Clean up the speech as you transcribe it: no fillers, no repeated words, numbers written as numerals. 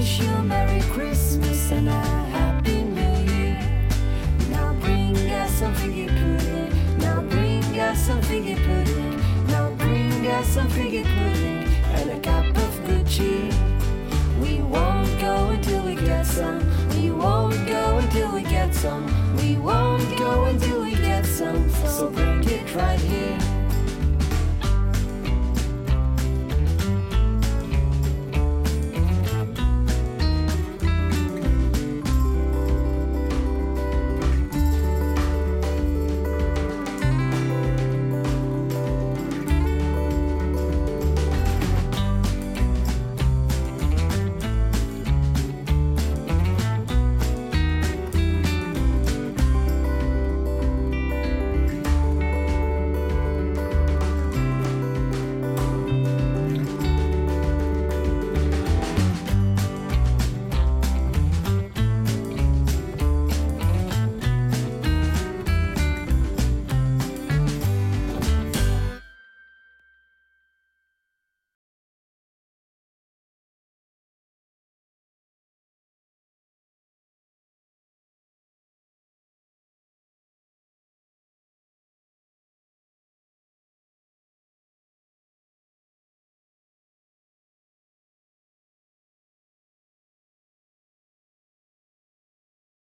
wish you a Merry Christmas and a Happy New Year. Now bring us some figgy pudding. Now bring us some figgy pudding. Now bring us some figgy pudding and a cup of good cheer. We won't go until we get some. We won't go until we get some. We won't go until we get some. So bring it right here.